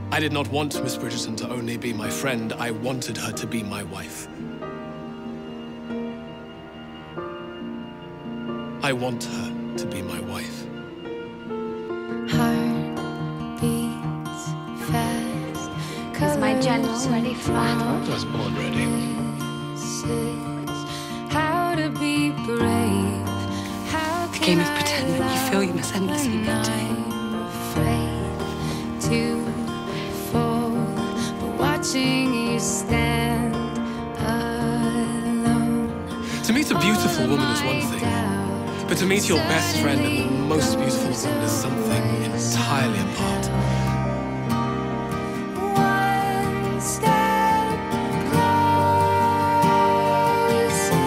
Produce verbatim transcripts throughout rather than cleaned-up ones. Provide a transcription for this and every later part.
I did not want Miss Bridgerton to only be my friend. I wanted her to be my wife. I want her to be my wife. Heart beats fast. Is my gentle ready for battle? I was born ready. How to be brave. How The game of pretend that you feel you must endlessly need to. I'm afraid to fall, but watching you stand alone. To meet a beautiful woman is one thing, but to meet your best friend and the most beautiful woman is something entirely apart. One step closer.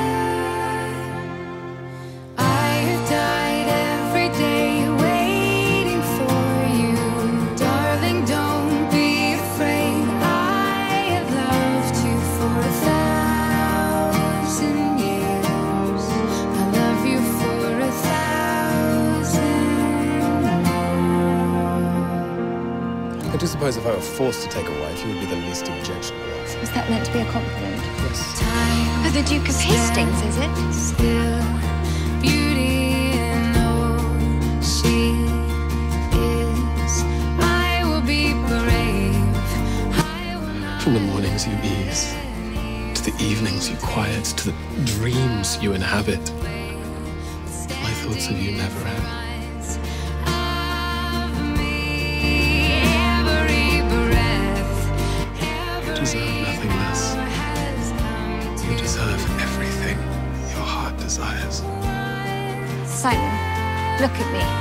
I have died every day waiting for you. Darling, don't be afraid. I have loved you for a thousand years. I love you for a thousand more. I do suppose if I were forced to take a wife, you would be the least objectionable of. Was that meant to be a compliment? Yes. Time Oh, the Duke of Hastings, is it? still, beauty and all she is. I will be brave. I will not From the mornings you ease, to the evenings you quiet, to the dreams you inhabit, my thoughts of you never end. of me. Every breath, You deserve nothing less. You deserve everything your heart desires. Simon, look at me.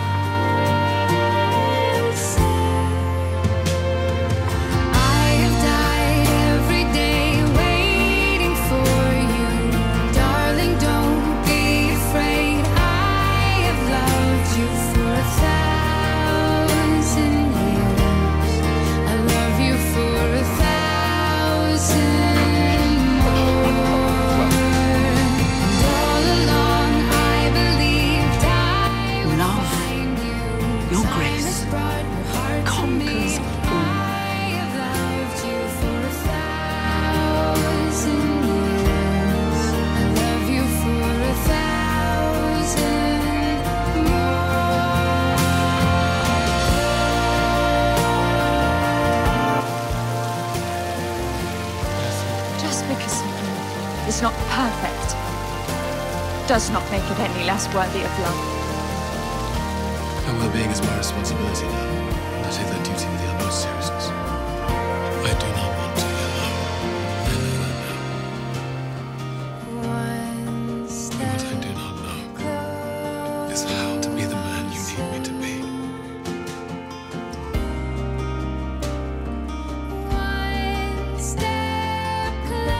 I have died every day waiting for you. Darling, don't be afraid. I have loved you for a thousand years. I love you for a thousand more. And all along I believed I would Love, find you. your Time grace, has brought your heart to conquers me. all. I have loved you for a thousand years. I love you for a thousand more. Just because something is not perfect does not make it any less worthy of love. My well-being is my responsibility now, and I take that duty with the utmost seriousness. I do not want to be alone. I know that now. One But step what I do not know is how to be the man you need me to be. One step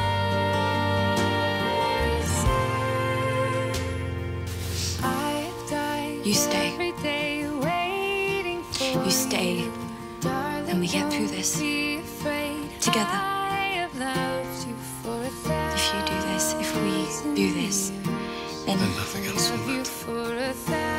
closer. I have died You stay. every day waiting for You stay, Darling, and we get through don't this be afraid. together. I have loved you for a If you do this, if we do this, then And nothing else will thousand, you matter. for a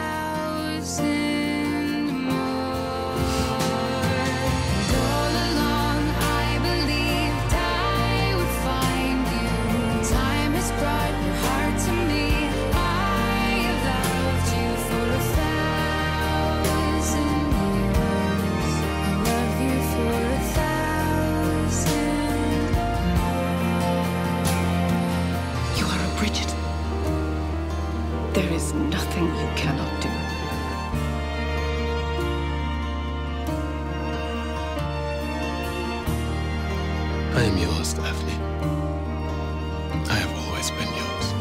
thousand more. And all along I believed I would find you. Time has brought your heart to me. I have loved you for a thousand years. I love you for a thousand more. you are a Bridgerton. There is nothing you cannot do. I am yours, Daphne. I have always been yours.